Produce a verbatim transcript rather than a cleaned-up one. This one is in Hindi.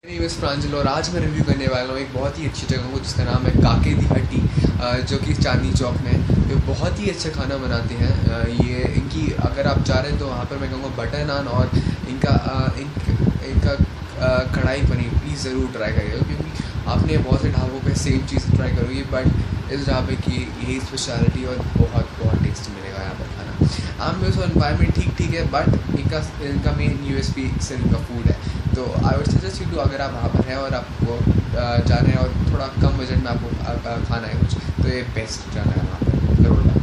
मैं प्रांजल और आज मैं रिव्यू करने वाला हूँ एक बहुत ही अच्छी जगह को जिसका नाम है काके दी हट्टी, जो कि चांदनी चौक में है। ये बहुत ही अच्छा खाना बनाते हैं। ये इनकी अगर आप जा रहे हैं तो वहाँ पर मैं कहूँगा बटर नान और इनका इनक, इनका कढ़ाई पनीर प्लीज़ ज़रूर ट्राई करिएगा, क्योंकि आपने बहुत से ढाबों पे सेम चीज़ ट्राई करोगी, बट इस ढाबे की यही स्पेशलिटी और बहुत बहुत टेस्टी मिलेगा यहाँ पर खाना। आम में उसका इन्वायरमेंट ठीक ठीक है, बट इनका इनका मेन यू एस पी सिर्फ इनका फूड है। तो I would suggest you to, अगर आप वहाँ पर हैं और आपको जाना है और थोड़ा कम बजट में आपको खाना है कुछ, तो ये बेस्ट जाना है वहाँ पर, ज़रूर।